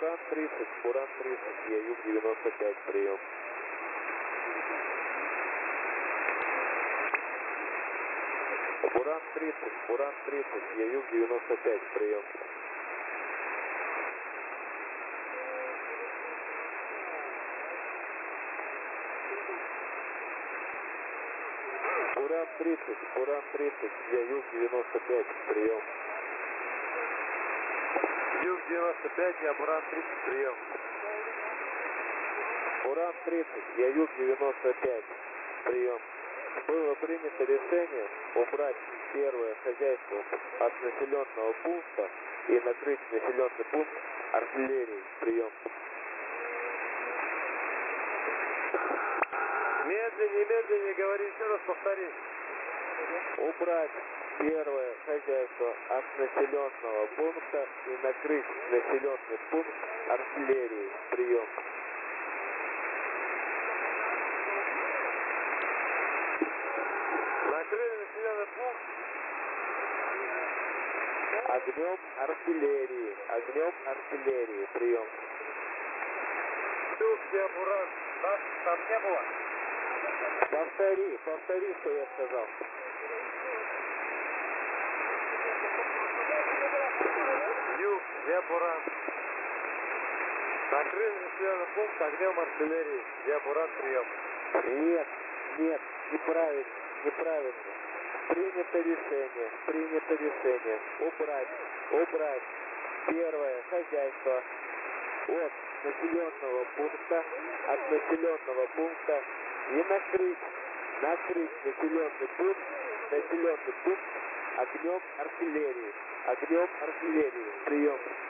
Буран 30, я Юг 95, прием. Буран 30, я Юг 95, прием. Буран 30, я Юг 95, прием. Юг 95, я Буран 30, прием. Буран 30, я Юг 95, прием. Было принято решение убрать первое хозяйство от населенного пункта и накрыть населенный пункт артиллерией, прием. Медленнее, говори еще раз, повтори. Убрать первое хозяйство от населенного пункта и накрыть населенный пункт артиллерией, прием. Накрыли населенный пункт. Огнем артиллерии, прием. Юг, где Буран? Там не было? Повтори, что я сказал. Юг, где Буран? Накрыли населенный пункт огнем артиллерии. Где Буран, прием. Нет, неправильно. Принято решение убрать первое хозяйство от населенного пункта и накрыть населенный пункт огнем артиллерии, прием.